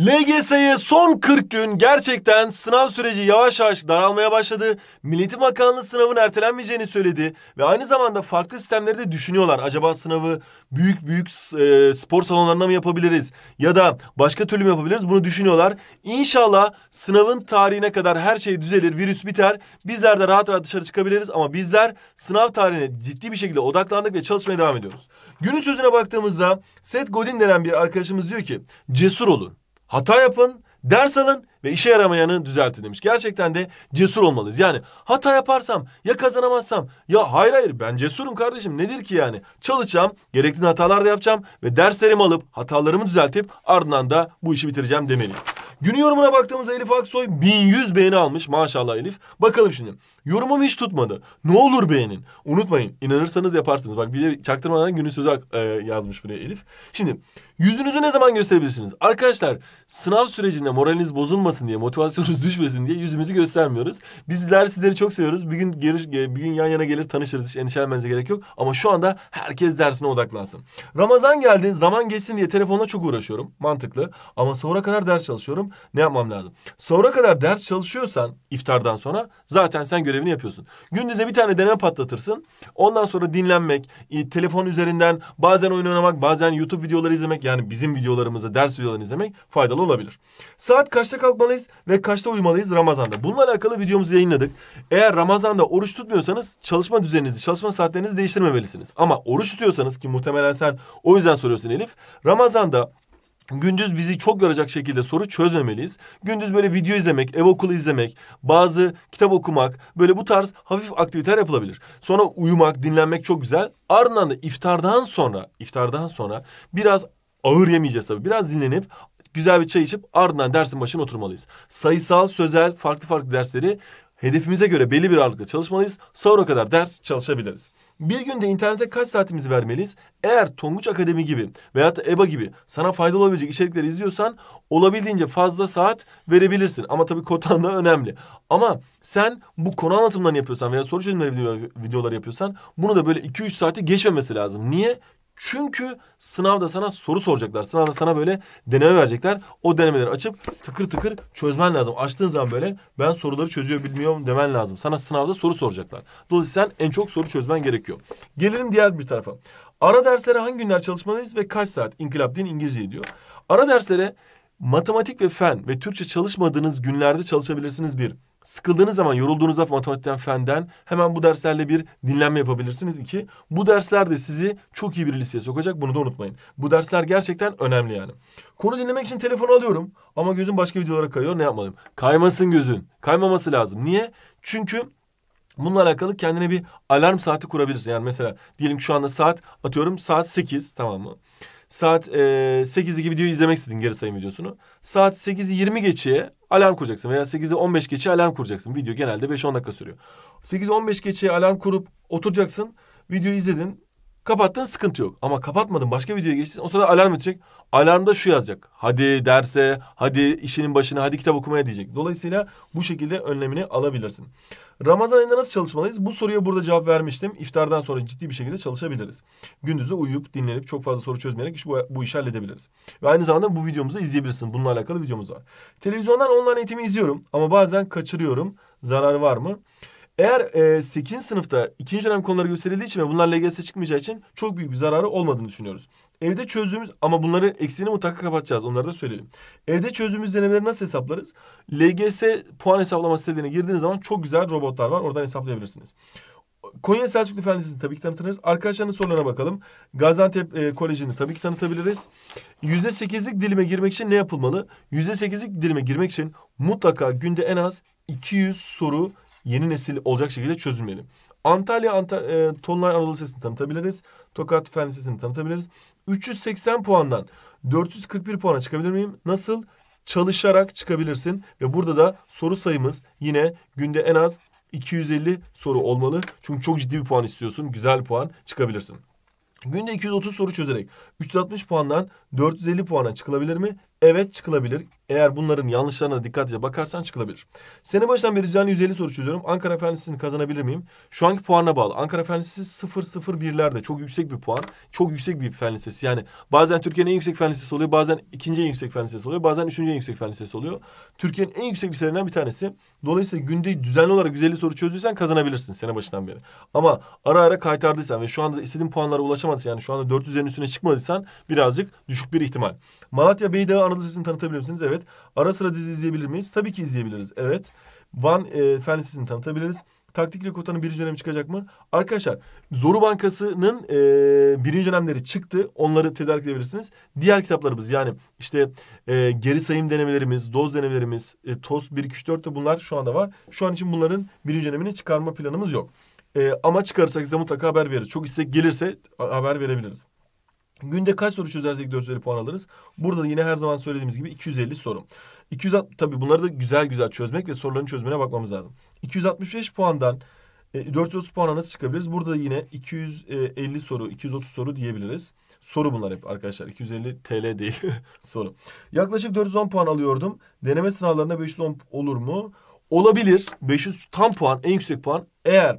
LGS'ye son 40 gün gerçekten sınav süreci yavaş yavaş daralmaya başladı. Milli Eğitim Bakanlığı sınavın ertelenmeyeceğini söyledi. Ve aynı zamanda farklı sistemleri de düşünüyorlar. Acaba sınavı büyük spor salonlarında mı yapabiliriz? Ya da başka türlü mü yapabiliriz? Bunu düşünüyorlar. İnşallah sınavın tarihine kadar her şey düzelir, virüs biter. Bizler de rahat rahat dışarı çıkabiliriz. Ama bizler sınav tarihine ciddi bir şekilde odaklandık ve çalışmaya devam ediyoruz. Günün sözüne baktığımızda Seth Godin denen bir arkadaşımız diyor ki cesur olun. Hata yapın, ders alın ve işe yaramayanı düzeltin demiş. Gerçekten de cesur olmalıyız. Yani hata yaparsam, ya kazanamazsam, ya hayır ben cesurum kardeşim nedir ki yani? Çalışacağım, gerekli hatalar da yapacağım ve derslerimi alıp hatalarımı düzeltip ardından da bu işi bitireceğim demeliyiz. Günün yorumuna baktığımızda Elif Aksoy 1100 beğeni almış. Maşallah Elif. Bakalım şimdi. Yorumum hiç tutmadı. Ne olur beğenin. Unutmayın. İnanırsanız yaparsınız. Bak bir de çaktırmadan günün sözü yazmış buraya Elif. Şimdi yüzünüzü ne zaman gösterebilirsiniz? Arkadaşlar sınav sürecinde moraliniz bozulmasın diye, motivasyonunuz düşmesin diye yüzümüzü göstermiyoruz. Bizler sizleri çok seviyoruz. Bir gün yan yana gelir tanışırız. Hiç endişelenmenize gerek yok. Ama şu anda herkes dersine odaklansın. Ramazan geldi. Zaman geçsin diye telefonla çok uğraşıyorum. Mantıklı. Ama sonra kadar ders çalışıyorum. Ne yapmam lazım? Sonra kadar ders çalışıyorsan iftardan sonra zaten sen görevini yapıyorsun. Gündüze bir tane deneme patlatırsın. Ondan sonra dinlenmek, telefon üzerinden bazen oyun oynamak, bazen YouTube videoları izlemek, yani bizim videolarımızı, ders videolarını izlemek faydalı olabilir. Saat kaçta kalkmalıyız ve kaçta uyumalıyız Ramazan'da? Bununla alakalı videomuzu yayınladık. Eğer Ramazan'da oruç tutmuyorsanız çalışma düzeninizi, çalışma saatlerinizi değiştirmemelisiniz. Ama oruç tutuyorsanız, ki muhtemelen sen o yüzden soruyorsun Elif, Ramazan'da gündüz bizi çok yoracak şekilde soru çözmemeliyiz. Gündüz böyle video izlemek, ev okulu izlemek, bazı kitap okumak, böyle bu tarz hafif aktiviteler yapılabilir. Sonra uyumak, dinlenmek çok güzel. Ardından da iftardan sonra biraz ağır yemeyeceğiz tabii. Biraz dinlenip güzel bir çay içip ardından dersin başına oturmalıyız. Sayısal, sözel, farklı dersleri hedefimize göre belli bir ağırlıkla çalışmalıyız. Sonra kadar ders çalışabiliriz. Bir günde internete kaç saatimizi vermeliyiz? Eğer Tonguç Akademi gibi veyahut da EBA gibi sana faydalı olabilecek içerikleri izliyorsan olabildiğince fazla saat verebilirsin. Ama tabii kotan da önemli. Ama sen bu konu anlatımlarını yapıyorsan veya soru çözümleri videoları yapıyorsan bunu da böyle 2-3 saati geçmemesi lazım. Niye? Çünkü sınavda sana soru soracaklar. Sınavda sana böyle deneme verecekler. O denemeleri açıp tıkır tıkır çözmen lazım. Açtığın zaman böyle ben soruları çözüyor bilmiyorum demen lazım. Sana sınavda soru soracaklar. Dolayısıyla sen en çok soru çözmen gerekiyor. Gelelim diğer bir tarafa. Ara derslere hangi günler çalışmalıyız ve kaç saat? İnkılap Din İngilizce diyor. Ara derslere matematik ve fen ve Türkçe çalışmadığınız günlerde çalışabilirsiniz bir. Sıkıldığınız zaman, yorulduğunuzda matematikten, fenden hemen bu derslerle bir dinlenme yapabilirsiniz. İki, bu dersler de sizi çok iyi bir liseye sokacak. Bunu da unutmayın. Bu dersler gerçekten önemli yani. Konu dinlemek için telefonu alıyorum ama gözüm başka videolara kayıyor. Ne yapmalıyım? Kaymasın gözün. Kaymaması lazım. Niye? Çünkü bununla alakalı kendine bir alarm saati kurabilirsin. Yani mesela diyelim ki şu anda saat 8, tamam mı? Saat 8 gibi videoyu izlemek istedin, geri sayım videosunu. Saat 8'i 20 geçeye alarm kuracaksın veya 8'i 15 geçeye alarm kuracaksın. Video genelde 5-10 dakika sürüyor. 8'i 15 geçeye alarm kurup oturacaksın. Videoyu izledin, kapattın, sıkıntı yok. Ama kapatmadın, başka videoya geçtin. O sırada alarm edecek. Alarmda şu yazacak: hadi derse, hadi işinin başına, hadi kitap okumaya diyecek. Dolayısıyla bu şekilde önlemini alabilirsin. Ramazan ayında nasıl çalışmalıyız? Bu soruya burada cevap vermiştim. İftardan sonra ciddi bir şekilde çalışabiliriz. Gündüzü uyuyup, dinlenip, çok fazla soru çözmeyerek bu işi halledebiliriz. Ve aynı zamanda bu videomuzu izleyebilirsin. Bununla alakalı videomuz var. Televizyondan online eğitimi izliyorum ama bazen kaçırıyorum. Zararı var mı? Eğer 8. sınıfta 2. dönem konuları gösterildiği için ve bunlar LGS çıkmayacağı için çok büyük bir zararı olmadığını düşünüyoruz. Evde çözdüğümüz, ama bunları eksiğini mutlaka kapatacağız. Onları da söyleyelim. Evde çözdüğümüz denemeleri nasıl hesaplarız? LGS puan hesaplama sitelerine girdiğiniz zaman çok güzel robotlar var. Oradan hesaplayabilirsiniz. Konya Selçuklu Fen Lisesi'ni tabii ki tanıtırız. Arkadaşlarının sorularına bakalım. Gaziantep Koleji'ni tabii ki tanıtabiliriz. %8'lik dilime girmek için ne yapılmalı? %8'lik dilime girmek için mutlaka günde en az 200 soru yeni nesil olacak şekilde çözülmeli. Antalya Tolunay Anadolu Lisesi'ni tanıtabiliriz. Tokat Fen Lisesi'ni tanıtabiliriz. 380 puandan 441 puana çıkabilir miyim? Nasıl? Çalışarak çıkabilirsin. Ve burada da soru sayımız yine günde en az 250 soru olmalı. Çünkü çok ciddi bir puan istiyorsun. Güzel puan çıkabilirsin. Günde 230 soru çözerek 360 puandan 450 puana çıkılabilir mi? Evet çıkılabilir. Eğer bunların yanlışlarına dikkatlice bakarsan çıkılabilir. Sene başından beri düzenli 150 soru çözüyorum. Ankara Fen Lisesi'ni kazanabilir miyim? Şu anki puanına bağlı. Ankara Fen Lisesi 0,01'lerde. Çok yüksek bir puan. Çok yüksek bir fen lisesi. Yani bazen Türkiye'nin en yüksek fen lisesi oluyor. Bazen ikinci en yüksek fen lisesi oluyor. Bazen üçüncü en yüksek fen lisesi oluyor. Türkiye'nin en yüksek liselerinden bir tanesi. Dolayısıyla günde düzenli olarak 150 soru çözdüysen kazanabilirsin sene başından beri. Ama ara ara kaytardıysan ve şu anda istediğin puanlara ulaşamadıysan, yani şu anda 400'lerin üstüne çıkmadıysan birazcık düşük bir ihtimal. Malatya Beydağı Anadolu Lisesi'ni tanıtabilir misiniz? Evet. Ara sıra dizi izleyebilir miyiz? Tabii ki izleyebiliriz. Evet. Van Fen Lisesi'ni tanıtabiliriz. Taktikli kotanın birinci dönemi çıkacak mı? Arkadaşlar Zoru Bankası'nın birinci dönemleri çıktı. Onları tedarik edebilirsiniz. Diğer kitaplarımız, yani işte geri sayım denemelerimiz, doz denemelerimiz, TOS 1, 2, 3, 4 de bunlar şu anda var. Şu an için bunların birinci dönemini çıkarma planımız yok. Ama çıkarırsak size mutlaka haber veririz. Çok istek gelirse haber verebiliriz. Günde kaç soru çözersek 450 puan alırız. Burada da yine her zaman söylediğimiz gibi 250 soru. 260, tabii bunları da güzel güzel çözmek ve soruların çözümüne bakmamız lazım. 265 puandan 430 puana nasıl çıkabiliriz? Burada da yine 250 soru, 230 soru diyebiliriz. Soru bunlar hep arkadaşlar. 250 TL değil soru. Yaklaşık 410 puan alıyordum. Deneme sınavlarında 510 olur mu? Olabilir. 500 tam puan, en yüksek puan. Eğer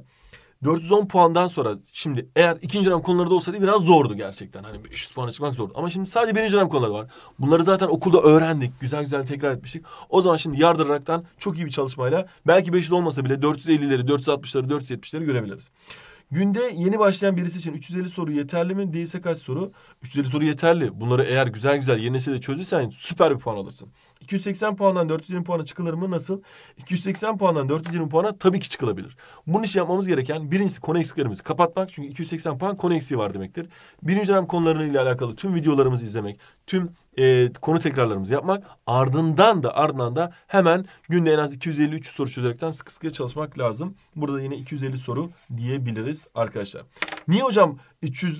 410 puandan sonra, şimdi eğer ikinci dönem konuları da olsaydı biraz zordu gerçekten. Hani 500 puana çıkmak zordu. Ama şimdi sadece birinci dönem konuları var. Bunları zaten okulda öğrendik. Güzel güzel tekrar etmiştik. O zaman şimdi yardıraraktan çok iyi bir çalışmayla belki 500 olmasa bile 450'leri, 460'ları, 470'leri görebiliriz. Günde yeni başlayan birisi için 350 soru yeterli mi? Değilse kaç soru? 350 soru yeterli. Bunları eğer güzel güzel yeni nesilde çözdüysen süper bir puan alırsın. 280 puandan 420 puana çıkılır mı? Nasıl? 280 puandan 420 puana tabii ki çıkılabilir. Bunun için yapmamız gereken birincisi konu eksiklerimizi kapatmak. Çünkü 280 puan konu eksiği var demektir. Birinci dönem konularıyla alakalı tüm videolarımızı izlemek, tüm konu tekrarlarımızı yapmak. Ardından da hemen günde en az 250-300 soru çözerekten sıkı sıkı çalışmak lazım. Burada yine 250 soru diyebiliriz arkadaşlar. Niye hocam 300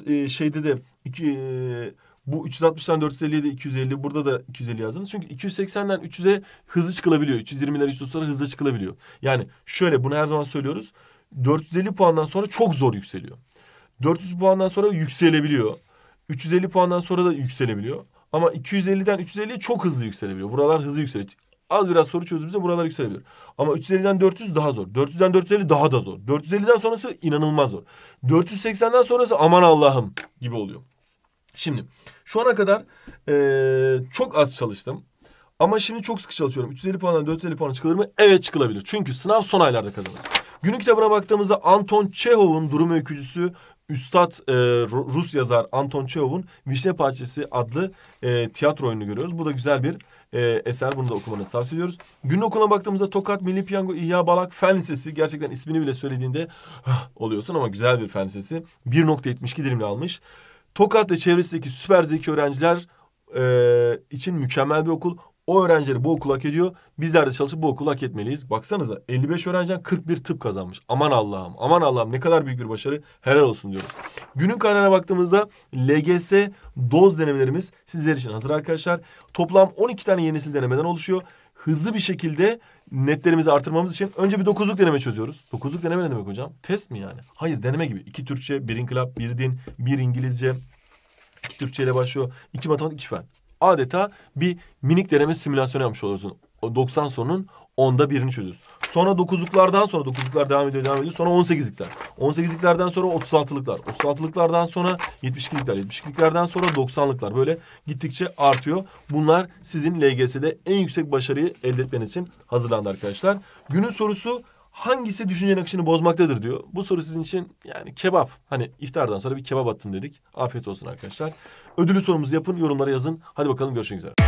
bu 360'dan 450'ye de 250, burada da 250 yazdınız? Çünkü 280'den 300'e hızlı çıkılabiliyor. 320'ler 330'lara hızlı çıkılabiliyor. Yani şöyle, bunu her zaman söylüyoruz. 450 puandan sonra çok zor yükseliyor. 400 puandan sonra yükselebiliyor. 350 puandan sonra da yükselebiliyor. Ama 250'den 350'ye çok hızlı yükselebiliyor. Buralar hızlı yükseliyor. Az biraz soru çözdüğümüzde buralar yükselebilir. Ama 350'den 400 daha zor. 400'den 450 daha da zor. 450'den sonrası inanılmaz zor. 480'den sonrası aman Allah'ım gibi oluyor. Şimdi şu ana kadar çok az çalıştım. Ama şimdi çok sıkı çalışıyorum. 350 puandan 450 puana çıkılır mı? Evet, çıkılabilir. Çünkü sınav son aylarda kazanır. Günün kitabına baktığımızda Anton Çehov'un Durum Öykücüsü, Üstad Rus yazar Anton Çehov'un Vişne Bahçesi adlı tiyatro oyununu görüyoruz. Bu da güzel bir eser. Bunu da okumanızı tavsiye ediyoruz. Günün okuluna baktığımızda Tokat Milli Piyango İhya Balak Fen Lisesi. Gerçekten ismini bile söylediğinde oluyorsun ama güzel bir fen lisesi. 1.72 dilimle almış. Tokat ve çevresindeki süper zeki öğrenciler için mükemmel bir okul. O öğrencileri bu okul hak ediyor. Bizler de çalışıp bu okulu hak etmeliyiz. Baksanıza 55 öğrenciden 41 tıp kazanmış. Aman Allah'ım, aman Allah'ım, ne kadar büyük bir başarı. Helal olsun diyoruz. Günün kaynağına baktığımızda LGS doz denemelerimiz sizler için hazır arkadaşlar. Toplam 12 tane yeni nesil denemeden oluşuyor. Hızlı bir şekilde netlerimizi artırmamız için önce bir 9'luk deneme çözüyoruz. 9'luk deneme ne demek hocam? Test mi yani? Hayır, deneme gibi. 2 Türkçe, 1 inkılap, 1 din, 1 İngilizce. 2 Türkçe ile başlıyor. 2 matematik, 2 fen. Adeta bir minik deneme simülasyonu yapmış oluyorsun. O 90 sorunun 10'da 1'ini çözüyoruz. Sonra 9'luklardan sonra 9'luklar devam ediyor. Sonra 18'likler. 18'liklerden sonra 36'lıklar. 36'lıklardan sonra 72'likler. 72'liklerden sonra 90'lıklar. Böyle gittikçe artıyor. Bunlar sizin LGS'de en yüksek başarıyı elde etmeniz için hazırlandı arkadaşlar. Günün sorusu: hangisi düşüncenin akışını bozmaktadır diyor. Bu soru sizin için yani kebap. Hani iftardan sonra bir kebap attın dedik. Afiyet olsun arkadaşlar. Ödülü sorumuzu yapın, yorumlara yazın. Hadi bakalım, görüşmek üzere.